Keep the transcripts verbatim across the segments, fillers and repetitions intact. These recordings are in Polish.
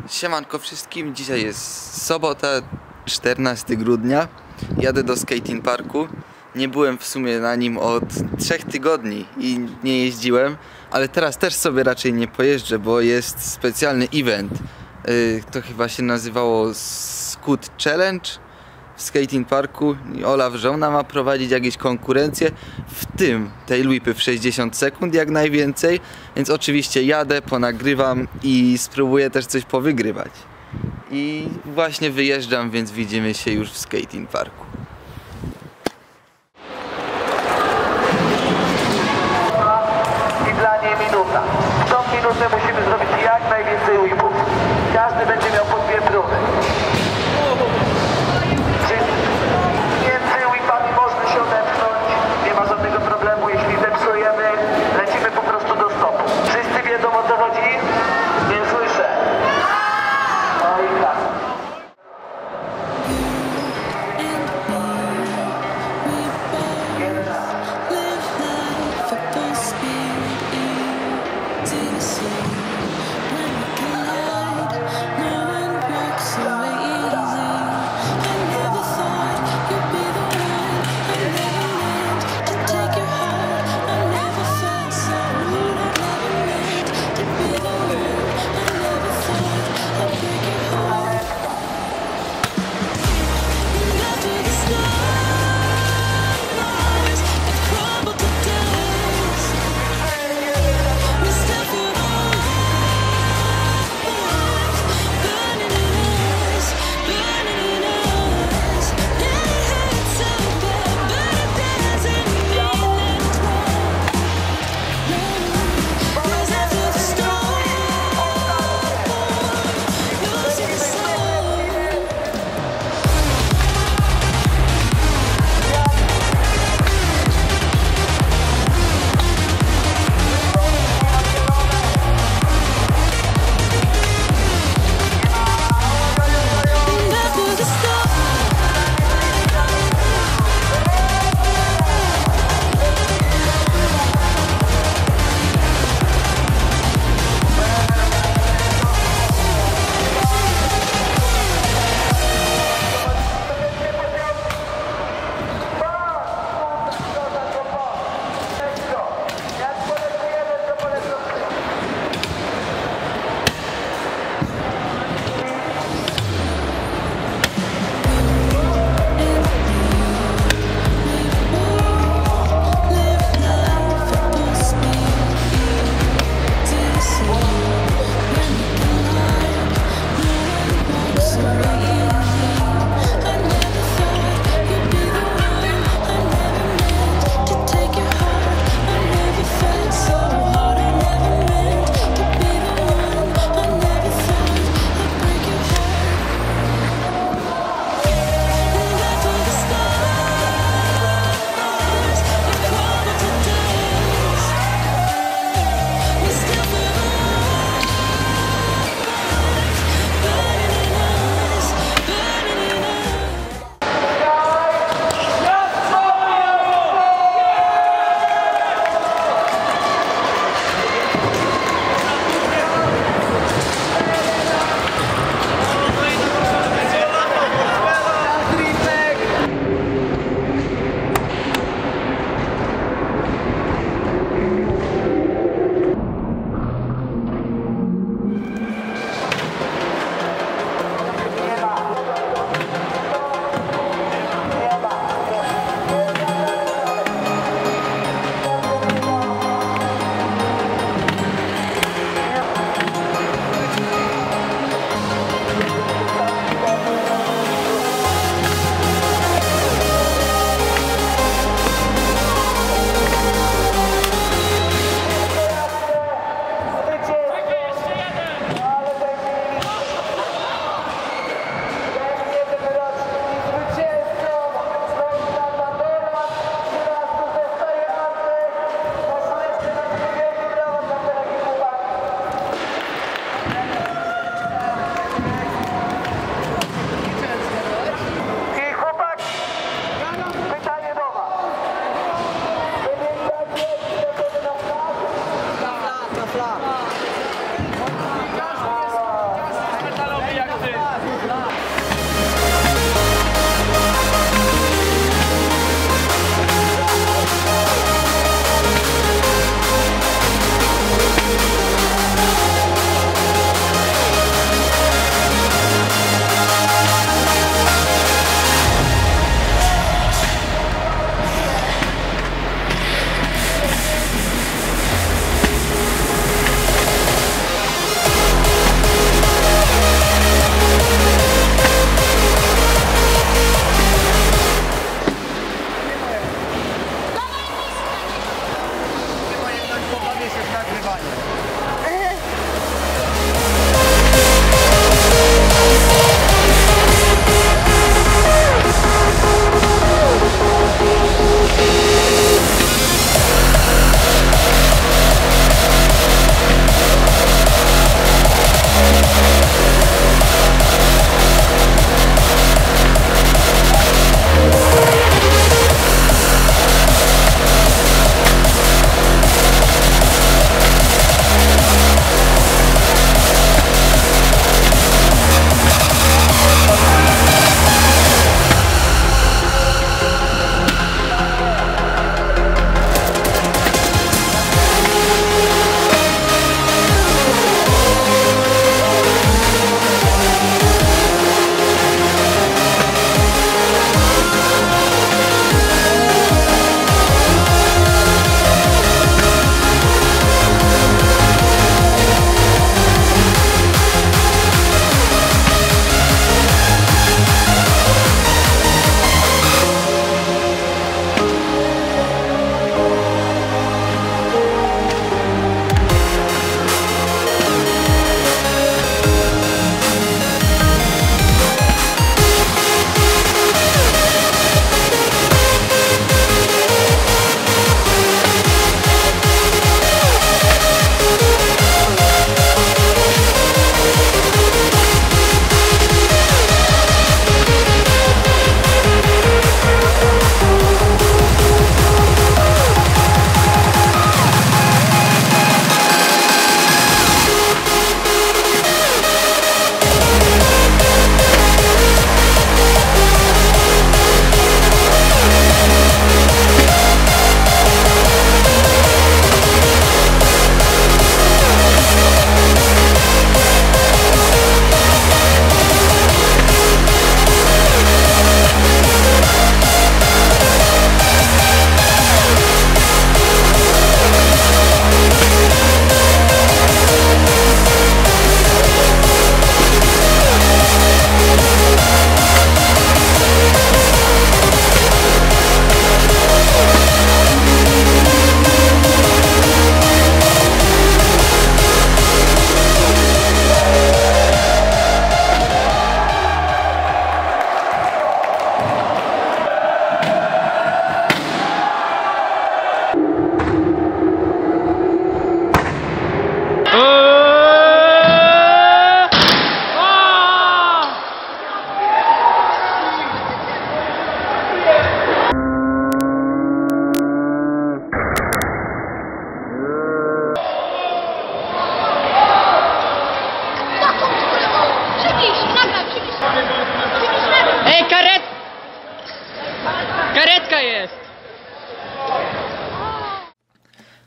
Siemanko wszystkim, dzisiaj jest sobota, czternastego grudnia. Jadę do skating parku. Nie byłem w sumie na nim od trzech tygodni i nie jeździłem, ale teraz też sobie raczej nie pojeżdżę, bo jest specjalny event. Yy, to chyba się nazywało Scoot Challenge w skating parku. Olaf Żona ma prowadzić jakieś konkurencje, w tym tej whipy w sześćdziesiąt sekund jak najwięcej, więc oczywiście jadę, ponagrywam i spróbuję też coś powygrywać. I właśnie wyjeżdżam, więc widzimy się już w skating parku. I dla niej minuta. W tą minutę musimy zrobić jak najwięcej whipów. Każdy będzie miał po dwie próby. Między whipami można się odepchnąć. Nie ma żadnego problemu, jeśli zepsujemy, lecimy po prostu do stopu. Wszyscy wiedzą, o co chodzi? Nie słyszę. No i tak.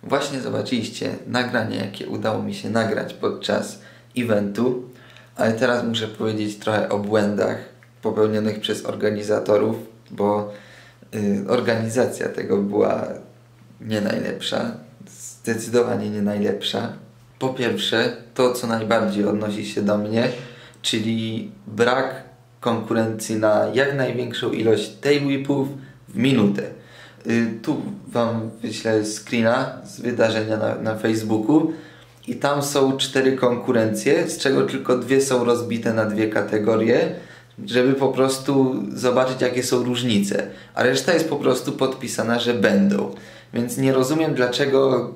Właśnie zobaczyliście nagranie, jakie udało mi się nagrać podczas eventu, ale teraz muszę powiedzieć trochę o błędach popełnionych przez organizatorów, bo y, organizacja tego była nie najlepsza, zdecydowanie nie najlepsza. Po pierwsze, to co najbardziej odnosi się do mnie, czyli brak konkurencji na jak największą ilość tail whipów w minutę. Y, tu wam wyślę screena z wydarzenia na, na Facebooku i tam są cztery konkurencje, z czego tylko dwie są rozbite na dwie kategorie, żeby po prostu zobaczyć, jakie są różnice, a reszta jest po prostu podpisana, że będą. Więc nie rozumiem, dlaczego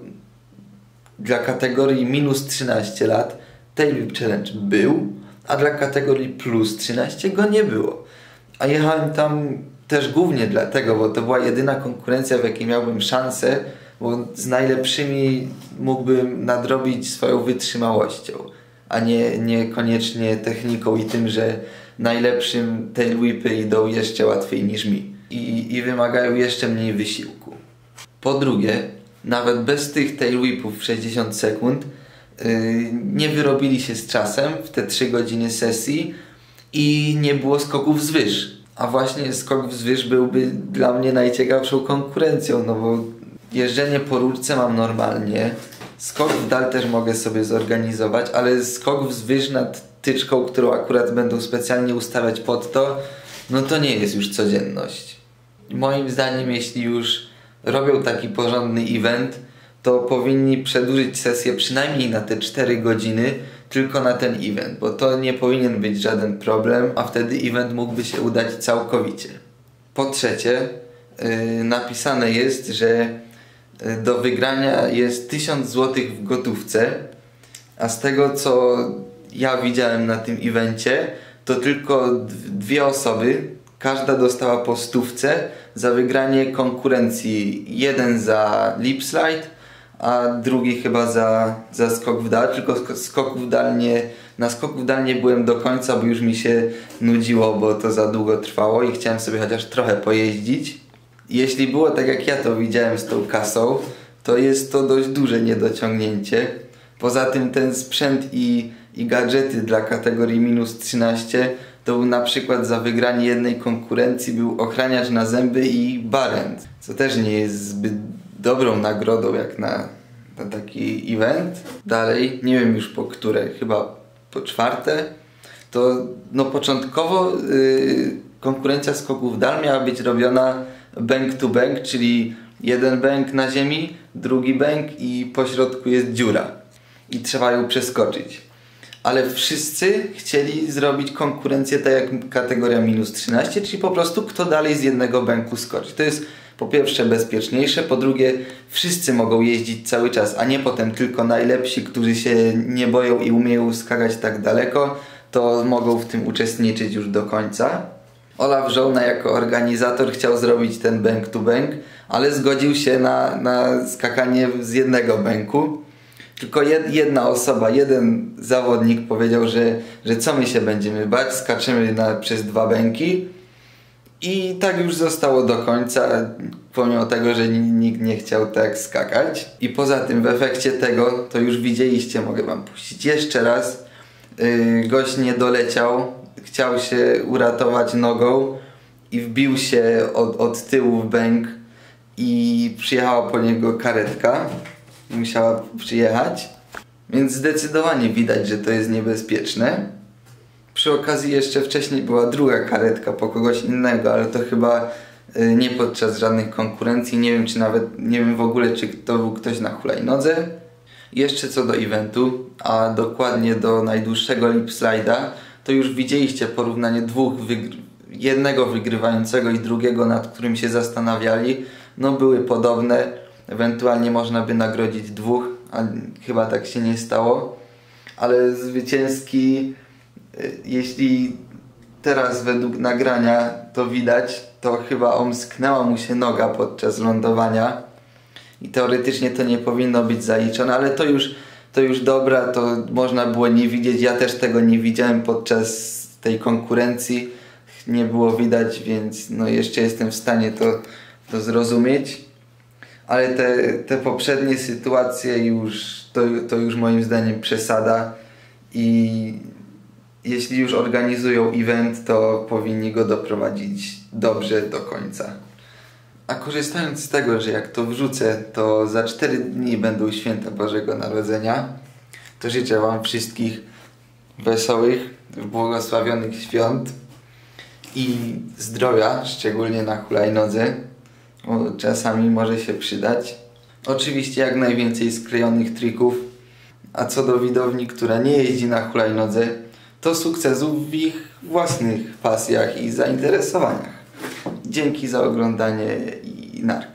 dla kategorii minus trzynaście lat Tail Whip Challenge był, a dla kategorii plus trzynaście go nie było. A jechałem tam też głównie dlatego, bo to była jedyna konkurencja, w jakiej miałbym szansę, bo z najlepszymi mógłbym nadrobić swoją wytrzymałością, a nie niekoniecznie techniką i tym, że najlepszym tail whipy idą jeszcze łatwiej niż mi i, i wymagają jeszcze mniej wysiłku. Po drugie, nawet bez tych tail whipów w sześćdziesiąt sekund yy, nie wyrobili się z czasem w te trzy godziny sesji i nie było skoków z wyż. A właśnie skok z wyż byłby dla mnie najciekawszą konkurencją, no bo jeżdżenie po rurce mam normalnie, skok w dal też mogę sobie zorganizować, ale skok z wyż nad tyczką, którą akurat będą specjalnie ustawiać pod to, no to nie jest już codzienność. Moim zdaniem, jeśli już robią taki porządny event, to powinni przedłużyć sesję przynajmniej na te cztery godziny tylko na ten event, bo to nie powinien być żaden problem, a wtedy event mógłby się udać całkowicie. Po trzecie, yy, napisane jest, że do wygrania jest tysiąc złotych w gotówce, a z tego co ja widziałem na tym evencie, to tylko dwie osoby, każda dostała po stówce za wygranie konkurencji. Jeden za lip slide, a drugi chyba za, za skok w dal, tylko skok w dal nie, na skoku w dal nie byłem do końca, bo już mi się nudziło, bo to za długo trwało i chciałem sobie chociaż trochę pojeździć. Jeśli było tak jak ja to widziałem z tą kasą, to jest to dość duże niedociągnięcie. Poza tym ten sprzęt i, i gadżety dla kategorii minus trzynaście to był na przykład za wygranie jednej konkurencji był ochraniacz na zęby i barent, co też nie jest zbyt dobrą nagrodą jak na, na taki event. Dalej, nie wiem już po które, chyba po czwarte, to no początkowo yy, konkurencja skoków w dal miała być robiona bank to bank, czyli jeden bank na ziemi, drugi bank i po środku jest dziura i trzeba ją przeskoczyć. Ale wszyscy chcieli zrobić konkurencję tak jak kategoria minus trzynaście, czyli po prostu kto dalej z jednego banku skoczy. To jest po pierwsze bezpieczniejsze, po drugie wszyscy mogą jeździć cały czas, a nie potem tylko najlepsi, którzy się nie boją i umieją skakać tak daleko, to mogą w tym uczestniczyć już do końca. Olaf Żołna jako organizator chciał zrobić ten bank to bank, ale zgodził się na, na skakanie z jednego banku. Tylko jedna osoba, jeden zawodnik powiedział, że, że co my się będziemy bać, skaczymy na, przez dwa bęki i tak już zostało do końca, pomimo tego, że nikt nie chciał tak skakać. I poza tym w efekcie tego, to już widzieliście, mogę wam puścić jeszcze raz, yy, gość nie doleciał, chciał się uratować nogą i wbił się od, od tyłu w bęk i przyjechała po niego karetka. Musiała przyjechać, więc zdecydowanie widać, że to jest niebezpieczne. Przy okazji jeszcze wcześniej była druga karetka po kogoś innego, ale to chyba y, nie podczas żadnych konkurencji, nie wiem czy nawet, nie wiem w ogóle czy to był ktoś na hulajnodze. Jeszcze co do eventu, a dokładnie do najdłuższego lip slide'a, to już widzieliście porównanie dwóch, wygr jednego wygrywającego i drugiego, nad którym się zastanawiali. No były podobne. Ewentualnie można by nagrodzić dwóch, a chyba tak się nie stało. Ale zwycięski, jeśli teraz według nagrania to widać, to chyba omsknęła mu się noga podczas lądowania. I teoretycznie to nie powinno być zaliczone, ale to już, to już dobra, to można było nie widzieć. Ja też tego nie widziałem podczas tej konkurencji. Nie było widać, więc no jeszcze jestem w stanie to, to zrozumieć. ale te, te poprzednie sytuacje już, to, to już moim zdaniem przesada i jeśli już organizują event, to powinni go doprowadzić dobrze do końca. A korzystając z tego, że jak to wrzucę, to za cztery dni będą święta Bożego Narodzenia, to życzę wam wszystkich wesołych, błogosławionych świąt i zdrowia, szczególnie na hulajnodze, bo czasami może się przydać. Oczywiście jak najwięcej sklejonych trików, a co do widowni, która nie jeździ na hulajnodze, to sukcesów w ich własnych pasjach i zainteresowaniach. Dzięki za oglądanie i narka.